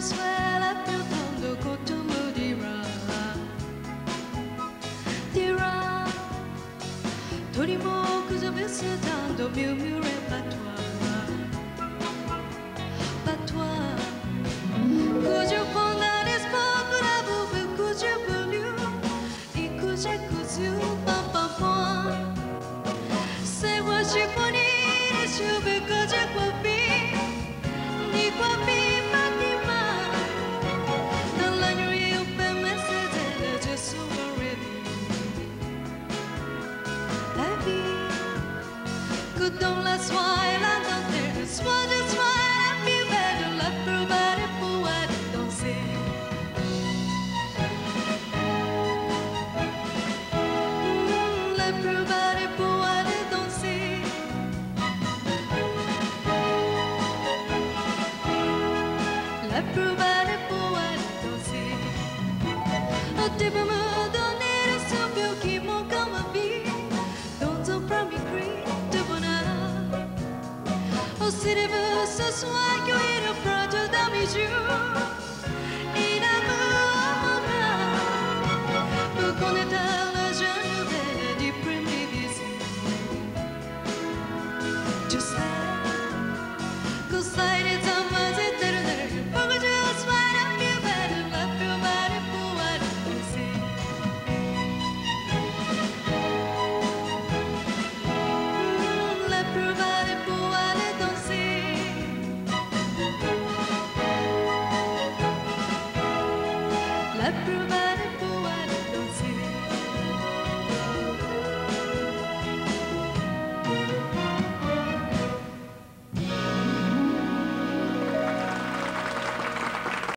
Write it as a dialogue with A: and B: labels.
A: suela flotando con tu dirà Torimo cosa visitando mio répertoire Patois Could you find that it's possible Could you believe Et que j'ai cousu papa C'est moi j'ai connu les cheveux que j'ai coiffé Ni coiffé que dans la soie et la dentelle, soit de soie la plus belle, la plus belle pour aller danser. La plus belle pour aller danser. La plus belle pour aller danser. Oh, tu peux me donner le souffle qui manque à ma vie dans un premier cri. Si tu veux ce soir cueillir le projet de mes jours